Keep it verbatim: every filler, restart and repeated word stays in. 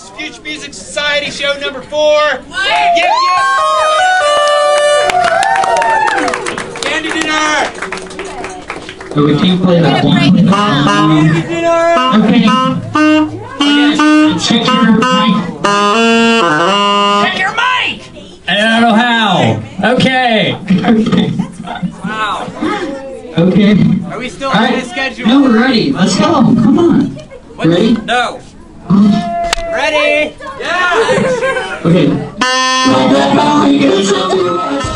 Future Music Society show number four. Yip Yip! Candy dinner! So we can't play that one. Candy dinner! Okay. Check your mic. Check your mic! I don't know how. Okay. Okay. Wow. Okay. Are we still All right. on the schedule? No, we're ready. Let's go. Come on. What? Ready? No. Ready? Yeah! Okay.